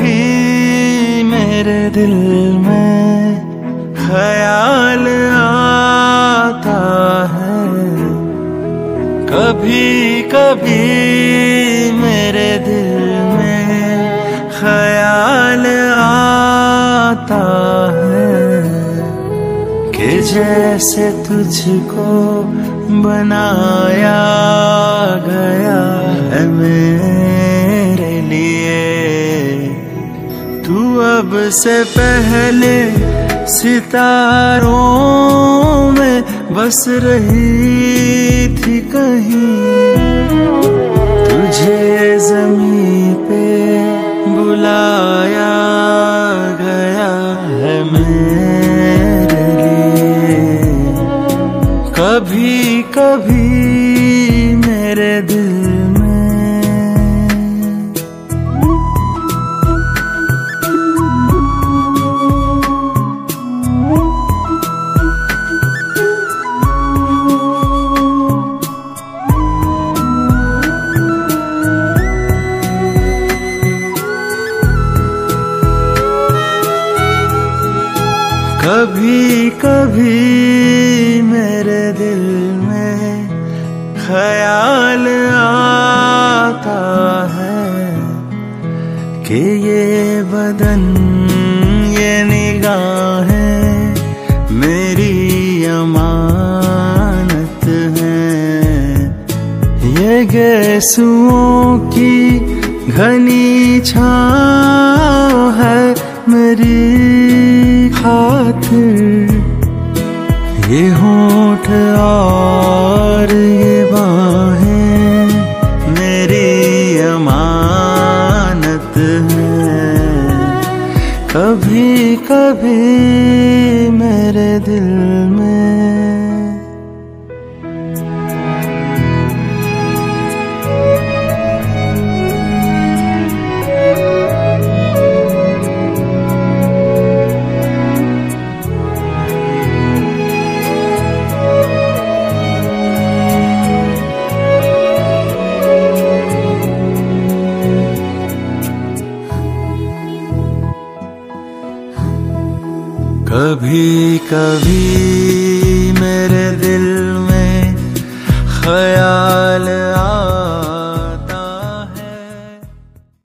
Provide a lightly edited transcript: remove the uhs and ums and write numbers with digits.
कभी मेरे दिल में ख्याल आता है, कभी कभी मेरे दिल में ख्याल आता है कि जैसे तुझको बनाया गया है मेरे लिए। तू अब से पहले सितारों में बस रही थी कहीं, तुझे ज़मीं पे बुलाया गया है मेरे लिए। कभी कभी मेरे दिल कभी कभी मेरे दिल में ख्याल आता है कि ये बदन ये निगाहें मेरी अमानत हैं। ये गेसुओं की घनी छाँव है मेरी खातिर, ये होंठ और ये बाहें मेरी अमानत हैं। कभी कभी मेरे दिल में कभी कभी